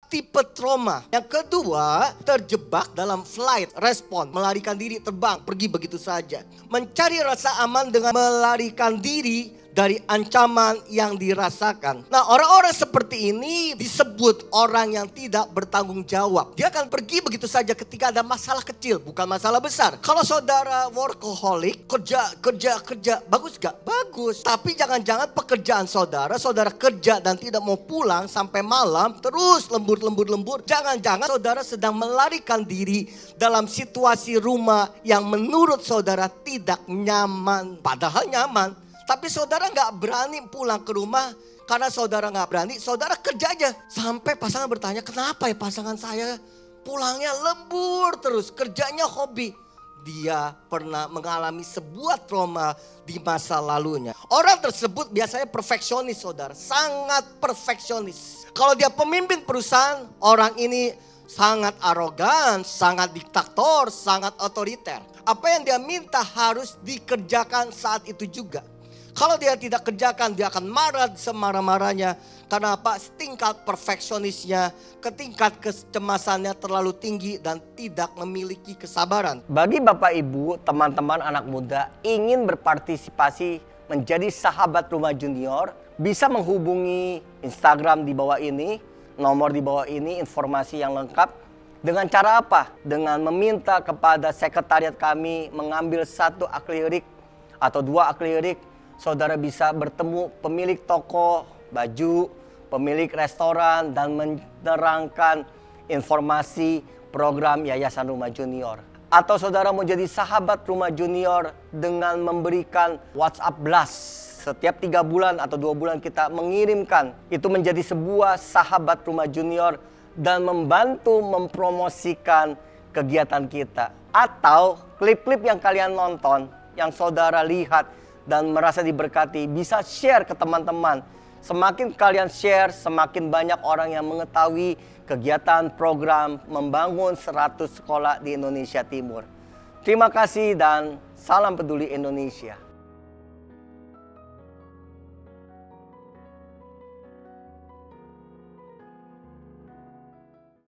tipe trauma. Yang kedua, terjebak dalam flight response, melarikan diri, terbang, pergi begitu saja. Mencari rasa aman dengan melarikan diri dari ancaman yang dirasakan. Nah, orang-orang seperti ini disebut orang yang tidak bertanggung jawab. Dia akan pergi begitu saja ketika ada masalah kecil, bukan masalah besar. Kalau saudara workaholic, kerja, bagus gak? Bagus. Tapi jangan-jangan pekerjaan saudara kerja dan tidak mau pulang sampai malam, terus lembur. Jangan-jangan saudara sedang melarikan diri dalam situasi rumah yang menurut saudara tidak nyaman. Padahal nyaman. Tapi saudara gak berani pulang ke rumah. Karena saudara gak berani, saudara kerja aja. Sampai pasangan bertanya, kenapa ya pasangan saya pulangnya lembur terus, kerjanya hobi. Dia pernah mengalami sebuah trauma di masa lalunya. Orang tersebut biasanya perfeksionis, saudara. Sangat perfeksionis. Kalau dia pemimpin perusahaan, orang ini sangat arogan, sangat diktator, sangat otoriter. Apa yang dia minta harus dikerjakan saat itu juga. Kalau dia tidak kerjakan, dia akan marah semarah-marahnya. Karena apa? Tingkat perfeksionisnya, tingkat kecemasannya terlalu tinggi dan tidak memiliki kesabaran. Bagi Bapak Ibu, teman-teman anak muda ingin berpartisipasi menjadi sahabat Rumah Junior, bisa menghubungi Instagram di bawah ini, nomor di bawah ini, informasi yang lengkap. Dengan cara apa? Dengan meminta kepada sekretariat kami mengambil 1 akrilik atau 2 akrilik. Saudara bisa bertemu pemilik toko baju, pemilik restoran, dan menerangkan informasi program Yayasan Rumah Junior. Atau saudara mau jadi sahabat Rumah Junior dengan memberikan WhatsApp Blast. Setiap 3 bulan atau 2 bulan kita mengirimkan. Itu menjadi sebuah sahabat Rumah Junior dan membantu mempromosikan kegiatan kita. Atau klip-klip yang kalian nonton, yang saudara lihat dan merasa diberkati, bisa share ke teman-teman. Semakin kalian share, semakin banyak orang yang mengetahui kegiatan program membangun 100 sekolah di Indonesia Timur. Terima kasih dan salam peduli Indonesia.